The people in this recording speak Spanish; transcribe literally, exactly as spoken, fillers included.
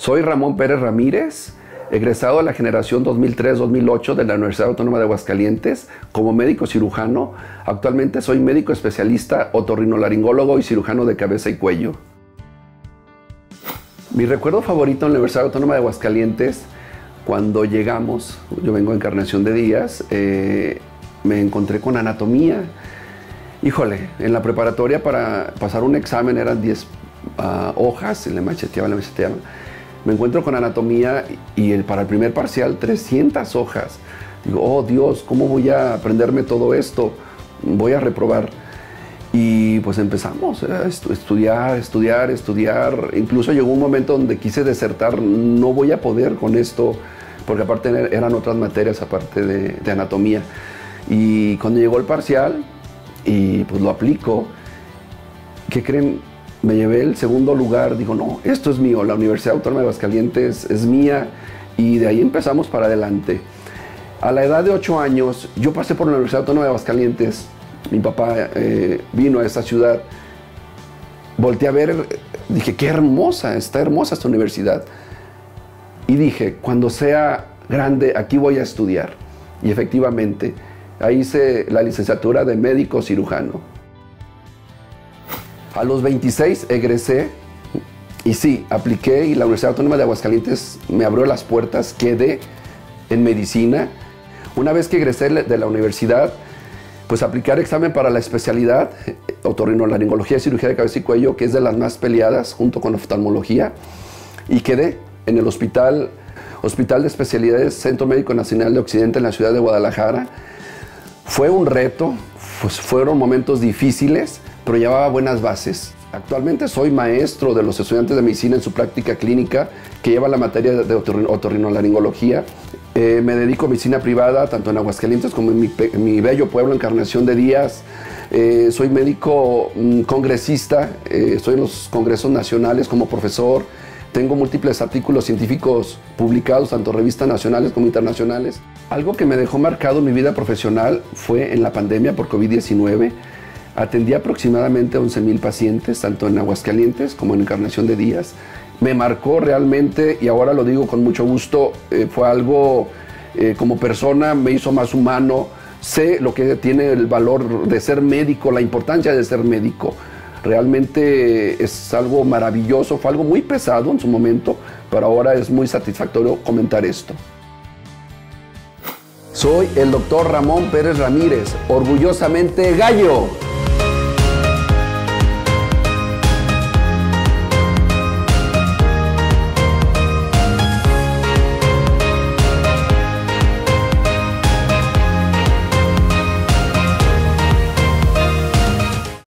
Soy Ramón Pérez Ramírez, egresado de la generación dos mil tres dos mil ocho de la Universidad Autónoma de Aguascalientes como médico cirujano. Actualmente soy médico especialista, otorrinolaringólogo y cirujano de cabeza y cuello. Mi recuerdo favorito en la Universidad Autónoma de Aguascalientes, cuando llegamos, yo vengo de Encarnación de Díaz, eh, me encontré con anatomía. Híjole, en la preparatoria para pasar un examen eran diez uh, hojas, y le macheteaba, le macheteaba. Me encuentro con anatomía y el, para el primer parcial trescientas hojas. Digo, oh Dios, ¿cómo voy a aprenderme todo esto? Voy a reprobar. Y pues empezamos a estudiar, estudiar, estudiar. Incluso llegó un momento donde quise desertar, no voy a poder con esto, porque aparte eran otras materias aparte de, de anatomía. Y cuando llegó el parcial, y pues lo aplico, ¿qué creen? Me llevé el segundo lugar. Digo, no, esto es mío, la Universidad Autónoma de Aguascalientes es mía, y de ahí empezamos para adelante. A la edad de ocho años, yo pasé por la Universidad Autónoma de Aguascalientes. Mi papá eh, vino a esta ciudad, volteé a ver, dije, qué hermosa, está hermosa esta universidad. Y dije, cuando sea grande, aquí voy a estudiar. Y efectivamente, ahí hice la licenciatura de médico cirujano. A los veintiséis egresé y sí, apliqué, y la Universidad Autónoma de Aguascalientes me abrió las puertas, quedé en medicina. Una vez que egresé de la universidad, pues aplicar examen para la especialidad, otorrinolaringología y cirugía de cabeza y cuello, que es de las más peleadas junto con oftalmología, y quedé en el hospital, Hospital de Especialidades Centro Médico Nacional de Occidente en la ciudad de Guadalajara. Fue un reto, pues fueron momentos difíciles, pero llevaba buenas bases. Actualmente soy maestro de los estudiantes de medicina en su práctica clínica, que lleva la materia de otorrinolaringología. Eh, me dedico a medicina privada, tanto en Aguascalientes como en mi, en mi bello pueblo, Encarnación de Díaz. Eh, soy médico mm, congresista, eh, estoy en los congresos nacionales como profesor. Tengo múltiples artículos científicos publicados, tanto en revistas nacionales como internacionales. Algo que me dejó marcado en mi vida profesional fue en la pandemia por COVID diecinueve. Atendí aproximadamente once mil pacientes, tanto en Aguascalientes como en Encarnación de Díaz. Me marcó realmente, y ahora lo digo con mucho gusto, eh, fue algo eh, como persona, me hizo más humano. Sé lo que tiene el valor de ser médico, la importancia de ser médico. Realmente es algo maravilloso, fue algo muy pesado en su momento, pero ahora es muy satisfactorio comentar esto. Soy el doctor Ramón Pérez Ramírez, orgullosamente gallo.